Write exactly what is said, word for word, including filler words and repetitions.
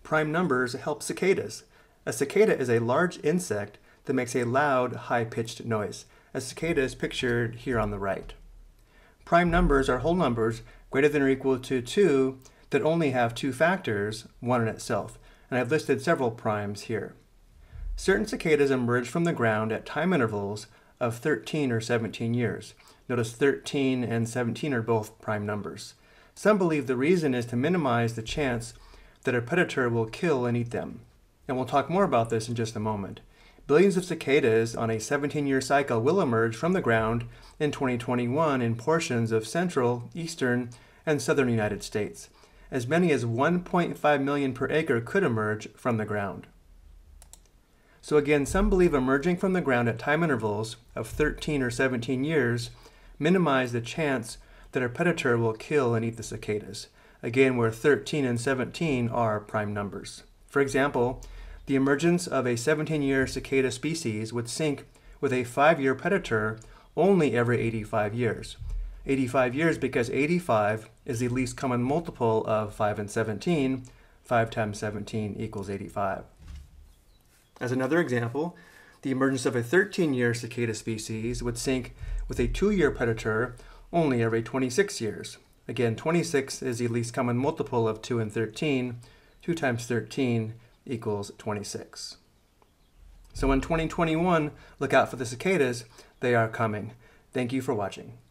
prime numbers help cicadas. A cicada is a large insect that makes a loud, high-pitched noise. A cicada is pictured here on the right. Prime numbers are whole numbers greater than or equal to two that only have two factors, one in itself, and I've listed several primes here. Certain cicadas emerge from the ground at time intervals of thirteen or seventeen years. Notice thirteen and seventeen are both prime numbers. Some believe the reason is to minimize the chance that a predator will kill and eat them. And we'll talk more about this in just a moment. Billions of cicadas on a seventeen-year cycle will emerge from the ground in twenty twenty-one in portions of central, eastern, and southern United States. As many as one point five million per acre could emerge from the ground. So again, some believe emerging from the ground at time intervals of thirteen or seventeen years minimize the chance that a predator will kill and eat the cicadas. Again, where thirteen and seventeen are prime numbers. For example, the emergence of a seventeen-year cicada species would sync with a five-year predator only every eighty-five years. eighty-five years because eighty-five is the least common multiple of five and seventeen. five times seventeen equals eighty-five. As another example, the emergence of a thirteen-year cicada species would sync with a two-year predator only every twenty-six years. Again, twenty-six is the least common multiple of two and thirteen. two times thirteen equals twenty-six. So in twenty twenty-one, look out for the cicadas. They are coming. Thank you for watching.